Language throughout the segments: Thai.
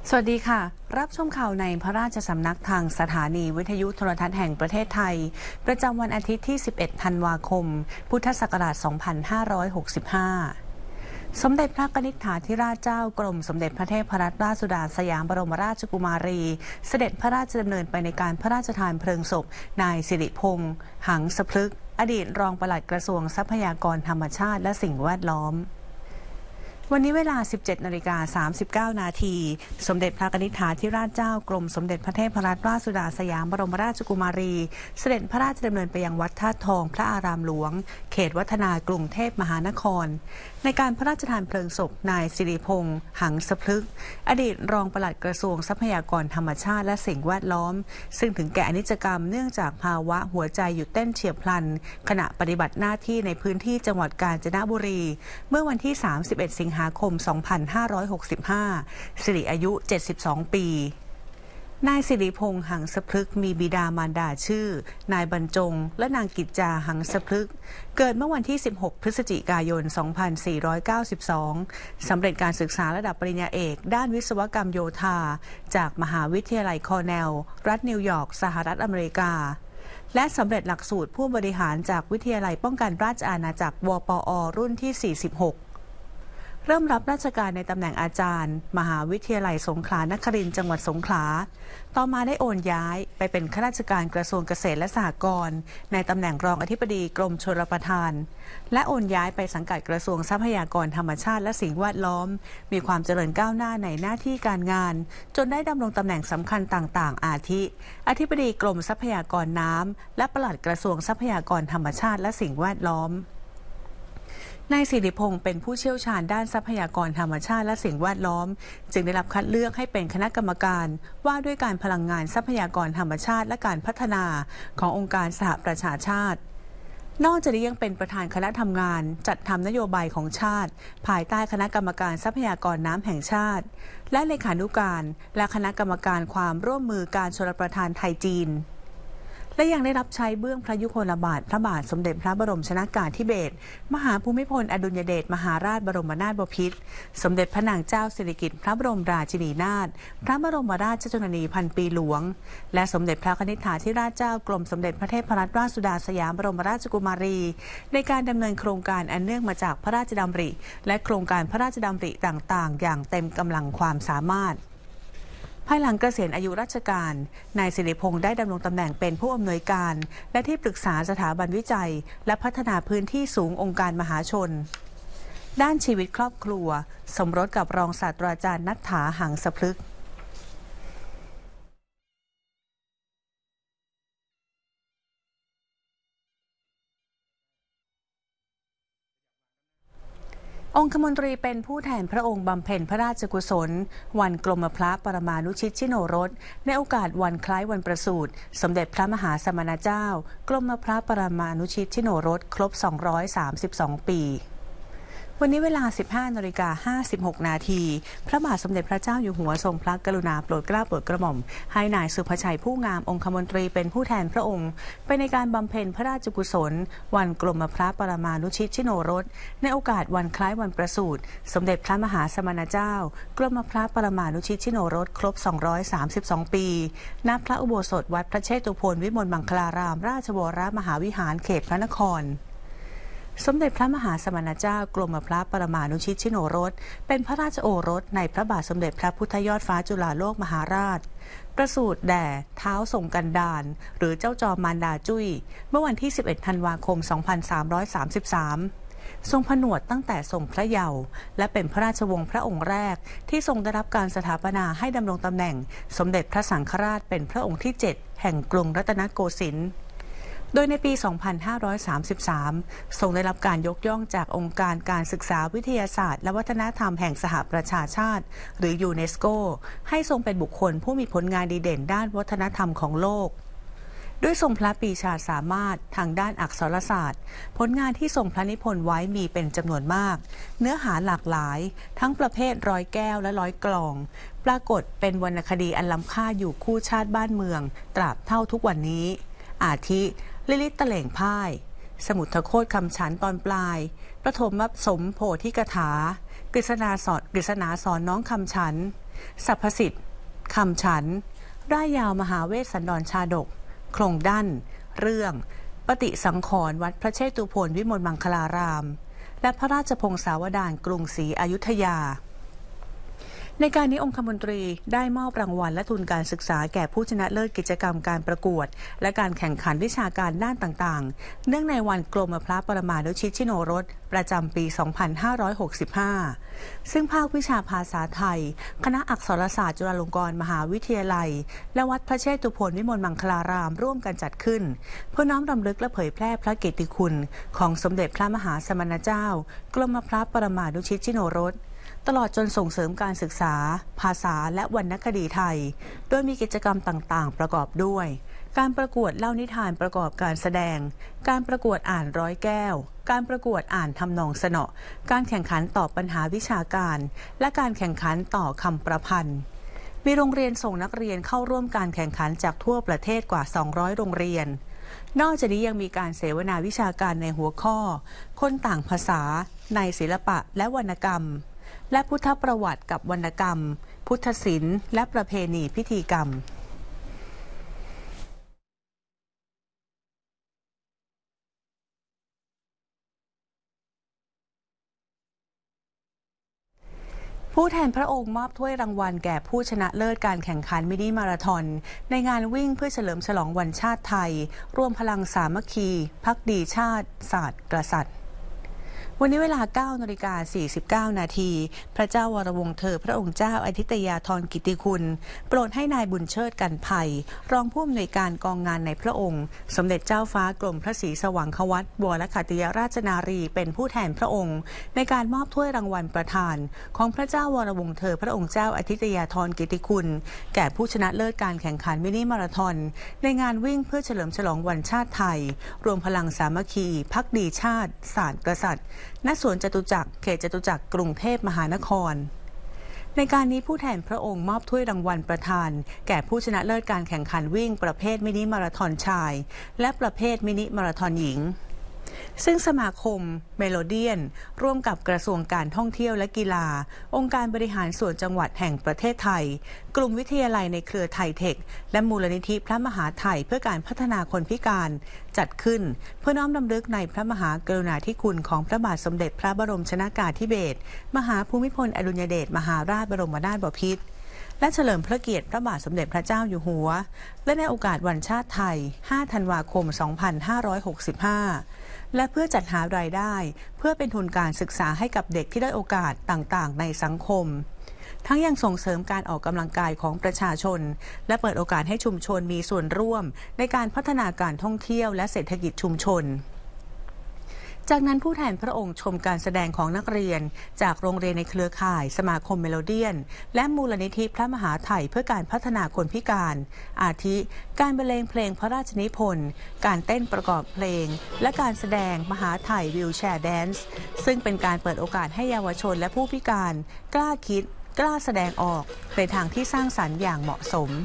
สวัสดีค่ะรับชมข่าวในพระราชสำนักทางสถานีวิทยุโทรทัศน์แห่งประเทศไทยประจำวันอาทิตย์ที่ 11 ธันวาคม พุทธศักราช 2565 สมเด็จพระนิษฐาธิราชเจ้ากรมสมเด็จพระเทพรัตนราชสุดาสยามบรมราชกุมารีเสด็จพระราชดำเนินไปในการพระราชทานเพลิงศพนายสิริพงษ์หังสพฤกษ์อดีตรองปลัดกระทรวงทรัพยากรธรรมชาติและสิ่งแวดล้อมวันนี้เวลา 17:39 นาทีสมเด็จพระนิษฐาธิราชเจ้ากรมสมเด็จพระเทพรัตนราชสุดาสยามบรมราชกุมารีเสด็จพระราชดำเนินไปยังวัดธาตุทองพระอารามหลวงเขตวัฒนากรุงเทพมหานครในการพระราชทานเพลิงศพนายสิริพงษ์หังสพฤกษ์อดีตรองปลัดกระทรวงทรัพยากรธรรมชาติและสิ่งแวดล้อมซึ่งถึงแก่อนิจกรรมเนื่องจากภาวะหัวใจหยุดเต้นเฉียบพลันขณะปฏิบัติหน้าที่ในพื้นที่จังหวัดกาญจนบุรีเมื่อวันที่ 31 สิงหาคม 2565 สิริอายุ 72 ปีนายสิริพงษ์หังสพฤกษ์มีบิดามารดาชื่อนายบรรจงและนางกิจจาหังสพฤกษ์เกิดเมื่อวันที่ 16 พฤศจิกายน 2492 สำเร็จการศึกษาระดับปริญญาเอกด้านวิศวกรรมโยธาจากมหาวิทยาลัยคอร์เนลรัฐนิวยอร์กสหรัฐอเมริกาและสำเร็จหลักสูตรผู้บริหารจากวิทยาลัยป้องกันราชอาณาจักรวปอรุ่นที่ 46เริ่มรับราชการในตำแหน่งอาจารย์มหาวิทยาลัยสงขลานครินทร์จังหวัดสงขลาต่อมาได้โอนย้ายไปเป็นข้าราชการกระทรวงเกษตรและสหกรณ์ในตำแหน่งรองอธิบดีกรมชลประทานและโอนย้ายไปสังกัดกระทรวงทรัพยากรธรรมชาติและสิ่งแวดล้อมมีความเจริญก้าวหน้าในหน้าที่การงานจนได้ดำรงตำแหน่งสำคัญต่างๆอาทิอธิบดีกรมทรัพยากรน้ำและปลัดกระทรวงทรัพยากรธรรมชาติและสิ่งแวดล้อมนายสิริพงษ์เป็นผู้เชี่ยวชาญด้านทรัพยากรธรรมชาติและสิ่งแวดล้อมจึงได้รับคัดเลือกให้เป็นคณะกรรมการว่าด้วยการพลังงานทรัพยากรธรรมชาติและการพัฒนาขององค์การสหประชาชาตินอกจากนี้ยังเป็นประธานคณะทำงานจัดทำนโยบายของชาติภายใต้คณะกรรมการทรัพยากรน้ำแห่งชาติและเลขานุการและคณะกรรมการความร่วมมือการชลประทานไทยจีนและยังได้รับใช้เบื้องพระยุคลบาทพระบาทสมเด็จพระบรมชนกาธิเบศรมหาภูมิพลอดุลยเดชมหาราชบรมนาถบพิตรสมเด็จพระนางเจ้าสิริกิติ์พระบรมราชินีนาถพระบรมราชชนนีพันปีหลวงและสมเด็จพระนิษฐาธิราชเจ้ากรมสมเด็จพระเทพรัตนราชสุดาสยามบรมราชกุมารีในการดำเนินโครงการอันเนื่องมาจากพระราชดำริและโครงการพระราชดำริต่างๆอย่างเต็มกำลังความสามารถภายหลังเกษียณอายุราชการนายสิริพงษ์ได้ดำรงตำแหน่งเป็นผู้อำนวยการและที่ปรึกษาสถาบันวิจัยและพัฒนาพื้นที่สูงองค์การมหาชนด้านชีวิตครอบครัวสมรสกับรองศาสตราจารย์ณัฐฐาหังสพฤกษ์องคมนตรีเป็นผู้แทนพระองค์บำเพ็ญพระราชกุศลวันกรมพระปรมานุชิตชิโนรสในโอกาสวันคล้ายวันประสูติสมเด็จพระมหาสมณเจ้ากรมพระปรมานุชิตชิโนรสครบ232 ปีวันนี้เวลา 15:56 นาทีพระบาทสมเด็จพระเจ้าอยู่หัวทรงพระกรุณาโปรดเกล้าโปรดกระหม่อมให้นายสุภชัยผู้งามองคมนตรีเป็นผู้แทนพระองค์ไปในการบำเพ็ญพระราชกุศลวันกรมพระปรมานุชิตชิโนรสในโอกาสวันคล้ายวันประสูติสมเด็จพระมหาสมณเจ้ากรมพระปรมานุชิตชิโนรสครบ232 ปีณพระอุโบสถวัดพระเชตุพนวิมลมังคลารามราชวรมหาวิหารเขตพระนครสมเด็จพระมหาสมณเจ้ากรมพระปรมานุชิตชิโนรสเป็นพระราชโอรสในพระบาทสมเด็จพระพุทธยอดฟ้าจุฬาโลกมหาราชประสูติแด่เท้าทรงกันดารหรือเจ้าจอมมารดาจุ้ยเมื่อวันที่ 11 ธันวาคม 2333ทรงผนวดตั้งแต่ทรงพระเยาว์และเป็นพระราชวงศ์พระองค์แรกที่ทรงได้รับการสถาปนาให้ดำรงตำแหน่งสมเด็จพระสังฆราชเป็นพระองค์ที่ 7 แห่งกรุงรัตนโกสินทร์โดยในปี 2533 ทรงได้รับการยกย่องจากองค์การการศึกษาวิทยาศาสตร์และวัฒนธรรมแห่งสหประชาชาติหรือยูเนสโกให้ทรงเป็นบุคคลผู้มีผลงานดีเด่นด้านวัฒนธรรมของโลกด้วยทรงพระปรีชาสามารถทางด้านอักษรศาสตร์ผลงานที่ทรงพระนิพนธ์ไว้มีเป็นจำนวนมากเนื้อหาหลากหลายทั้งประเภทร้อยแก้วและร้อยกลองปรากฏเป็นวรรณคดีอันล้ำค่าอยู่คู่ชาติบ้านเมืองตราบเท่าทุกวันนี้อาทิลิลิตตะเหล่งพ่ายสมุทรโคตคำฉันตอนปลายประถมสมโพธิกถากฤษณาสอนน้องคำฉันสรรพสิทธิ์คำฉันร่ายยาวมหาเวสสันดรชาดกโครงดั้นเรื่องปฏิสังขรณ์วัดพระเชตุพนวิมลมังคลารามและพระราชพงศาวดารกรุงศรีอยุธยาในการนี้องคมนตรีได้มอบรางวัลและทุนการศึกษาแก่ผู้ชนะเลิศกิจกรรมการประกวดและการแข่งขันวิชาการด้านต่างๆเนื่องในวันกรมพระปรมานุชิตชิโนรสประจำปี 2565 ซึ่งภาควิชาภาษาไทยคณะอักษรศาสตร์จุฬาลงกรณ์มหาวิทยาลัยและวัดพระเชตุพนวิมลมังคลารามร่วมกันจัดขึ้นเพื่อน้อมรำลึกและเผยแพร่พระเกียรติคุณของสมเด็จพระมหาสมณเจ้ากรมพระปรมานุชิตชิโนรสตลอดจนส่งเสริมการศึกษาภาษาและวรรณคดีไทยโดยมีกิจกรรมต่างๆประกอบด้วยการประกวดเล่านิทานประกอบการแสดงการประกวดอ่านร้อยแก้วการประกวดอ่านทำนองสนอการแข่งขันตอบปัญหาวิชาการและการแข่งขันต่อคำประพันธ์มีโรงเรียนส่งนักเรียนเข้าร่วมการแข่งขันจากทั่วประเทศกว่า200โรงเรียนนอกจากนี้ยังมีการเสวนาวิชาการในหัวข้อคนต่างภาษาในศิลปะและวรรณกรรมและพุทธประวัติกับวรรณกรรมพุทธศิลป์และประเพณีพิธีกรรมผู้แทนพระองค์มอบถ้วยรางวัลแก่ผู้ชนะเลิศการแข่งขันมินิมาราธอนในงานวิ่งเพื่อเฉลิมฉลองวันชาติไทยรวมพลังสามัคคีภักดีชาติศาสตร์กษัตริย์วันนี้เวลา 9:49 นาทีพระเจ้าวรวงศ์เธอพระองค์เจ้าอธิตยาธรกิติคุณโปรดให้นายบุญเชิดกันภัยรองผู้อำนวยการกองงานในพระองค์สมเด็จเจ้าฟ้ากรมพระศรีสว่างควัตรวรขัตติยราชนารีเป็นผู้แทนพระองค์ในการมอบถ้วยรางวัลประธานของพระเจ้าวรวงศ์เธอพระองค์เจ้าอธิตยาธรกิติคุณแก่ผู้ชนะเลิศการแข่งขันมินิมาราธอนในงานวิ่งเพื่อเฉลิมฉลองวันชาติไทยรวมพลังสามัคคีภักดีชาติศาสตร์กษัตริย์ณสวนจตุจักรเขตจตุจักรกรุงเทพมหานครในการนี้ผู้แทนพระองค์มอบถ้วยรางวัลประธานแก่ผู้ชนะเลิศการแข่งขันวิ่งประเภทมินิมาราธอนชายและประเภทมินิมาราธอนหญิงซึ่งสมาคมเมโลเดียนร่วมกับกระทรวงการท่องเที่ยวและกีฬาองค์การบริหารส่วนจังหวัดแห่งประเทศไทยกลุ่มวิทยาลัยในเครือไทยเทคและมูลนิธิพระมหาไทยเพื่อการพัฒนาคนพิการจัดขึ้นเพื่อน้อมรำลึกในพระมหากรุณาธิคุณของพระบาทสมเด็จพระบรมชนกาธิเบศรมหาภูมิพลอดุลยเดชมหาราชบรมนาถบพิตรและเฉลิมพระเกียรติพระบาทสมเด็จพระเจ้าอยู่หัวและในโอกาสวันชาติไทย 5 ธันวาคม 2565 และเพื่อจัดหารายได้เพื่อเป็นทุนการศึกษาให้กับเด็กที่ได้โอกาสต่างๆในสังคมทั้งยังส่งเสริมการออกกำลังกายของประชาชนและเปิดโอกาสให้ชุมชนมีส่วนร่วมในการพัฒนาการท่องเที่ยวและเศรษฐกิจชุมชนจากนั้นผู้แทนพระองค์ชมการแสดงของนักเรียนจากโรงเรียนในเครือข่ายสมาคมเมโลเดียนและมูลนิธิพระมหาไทยเพื่อการพัฒนาคนพิการอาทิการบรรเลงเพลงพระราชนิพนธ์การเต้นประกอบเพลงและการแสดงมหาไทยวิวแชร์แดนซ์ซึ่งเป็นการเปิดโอกาสให้เยาวชนและผู้พิการกล้าคิดกล้าแสดงออกในทางที่สร้างสรรค์อย่างเหมาะสม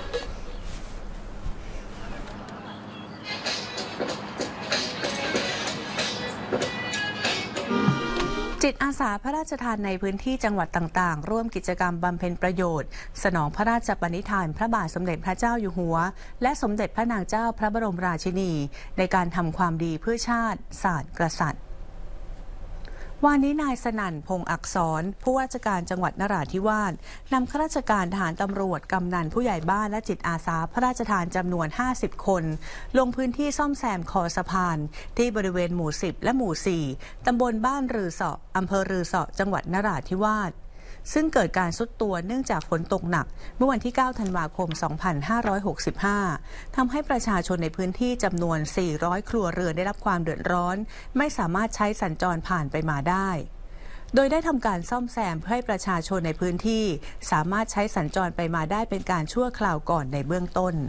จิตอาสาพระราชทานในพื้นที่จังหวัดต่างๆร่วมกิจกรรมบำเพ็ญประโยชน์สนองพระราชปณิธานพระบาทสมเด็จพระเจ้าอยู่หัวและสมเด็จพระนางเจ้าพระบรมราชินีในการทำความดีเพื่อชาติศาสตร์กษัตริย์วันนี้นายสนั่นพงษ์อักษรผู้ว่าราชการจังหวัดนราธิวาสนำข้าราชการทหารตำรวจกำนันผู้ใหญ่บ้านและจิตอาสาพระราชทานจำนวน50คนลงพื้นที่ซ่อมแซมคอสะพานที่บริเวณหมู่10และหมู่4ตำบลบ้านรือเสาะอำเภอรือเสาะจังหวัดนราธิวาสซึ่งเกิดการทรุดตัวเนื่องจากฝนตกหนักเมื่อวันที่ 9 ธันวาคม 2565 ทำให้ประชาชนในพื้นที่จำนวน 400 ครัวเรือนได้รับความเดือดร้อนไม่สามารถใช้สัญจรผ่านไปมาได้โดยได้ทำการซ่อมแซมเพื่อให้ประชาชนในพื้นที่สามารถใช้สัญจรไปมาได้เป็นการชั่วคราวก่อนในเบื้องต้น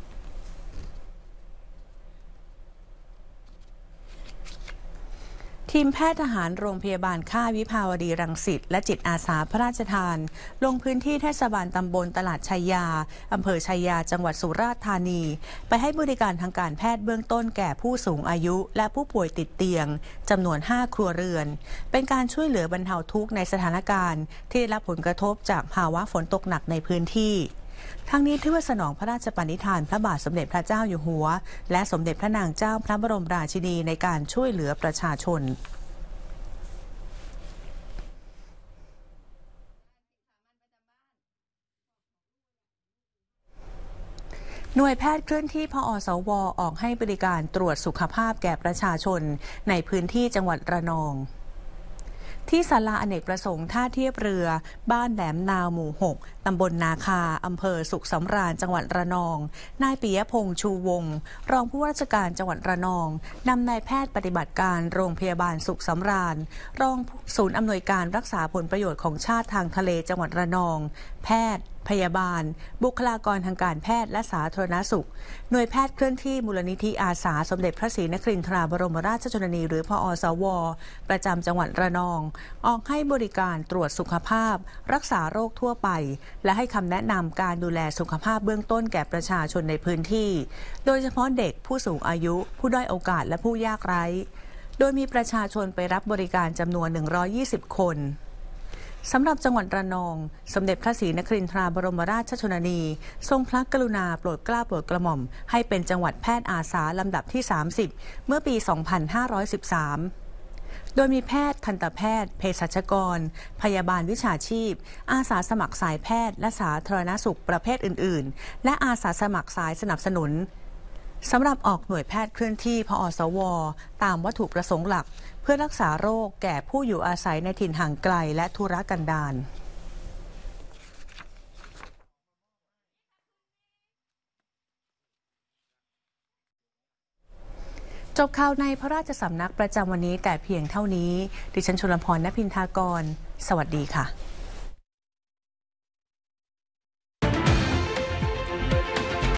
ทีทีมแพทย์ทหารโรงพยาบาลค่ายวิภาวดีรังสิตและจิตอาสาพระราชทานลงพื้นที่เทศบาลตำบลตลาดชัยยาอำเภอชัยยาจังหวัดสุราษฎร์ธานีไปให้บริการทางการแพทย์เบื้องต้นแก่ผู้สูงอายุและผู้ป่วยติดเตียงจำนวน5ครัวเรือนเป็นการช่วยเหลือบรรเทาทุกข์ในสถานการณ์ที่ได้รับผลกระทบจากภาวะฝนตกหนักในพื้นที่ทั้งนี้เพื่อสนองพระราชปณิธานพระบาทสมเด็จพระเจ้าอยู่หัวและสมเด็จพระนางเจ้าพระบรมราชินีในการช่วยเหลือประชาชนหน่วยแพทย์เคลื่อนที่พอสว.ออกให้บริการตรวจสุขภาพแก่ประชาชนในพื้นที่จังหวัดระนองที่ศาลาอเนกประสงค์ท่าเทียบเรือบ้านแหลมนาวหมู่6ตำบลนาคาอำเภอสุขสำราญจังหวัดระนองนายปิยพงษ์ชูวงศ์รองผู้ว่าราชการจังหวัดระนองนำนายแพทย์ปฏิบัติการโรงพยาบาลสุขสำราญรองศูนย์อำนวยการรักษาผลประโยชน์ของชาติทางทะเลจังหวัดระนองแพทย์พยาบาลบุคลากรทางการแพทย์และสาธารณสุขหน่วยแพทย์เคลื่อนที่มูลนิธิอาสาสมเด็จพระศรีนครินทราบรมราชชนนีหรือพอสว.ประจำจังหวัดระนองออกให้บริการตรวจสุขภาพรักษาโรคทั่วไปและให้คำแนะนำการดูแลสุขภาพเบื้องต้นแก่ประชาชนในพื้นที่โดยเฉพาะเด็กผู้สูงอายุผู้ด้อยโอกาสและผู้ยากไร้โดยมีประชาชนไปรับบริการจำนวน120คนสำหรับจังหวัดระนองสมเด็จพระศรีนครินทราบรมราชชนนีทรงพระกรุณาโปรดเกล้าโปรดกระหม่อมให้เป็นจังหวัดแพทย์อาสาลำดับที่30เมื่อปี 2513 โดยมีแพทย์ทันตแพทย์เภสัชกรพยาบาลวิชาชีพอาสาสมัครสายแพทย์และสาธารณสุขประเภทอื่นๆและอาสาสมัครสายสนับสนุนสำหรับออกหน่วยแพทย์เคลื่อนที่พอสว.ตามวัตถุประสงค์หลักเพื่อรักษาโรคแก่ผู้อยู่อาศัยในถิ่นห่างไกลและทุรกันดารจบข่าวในพระราชสำนักประจำวันนี้แต่เพียงเท่านี้ดิฉันชลพร ณ พินทากรสวัสดีค่ะ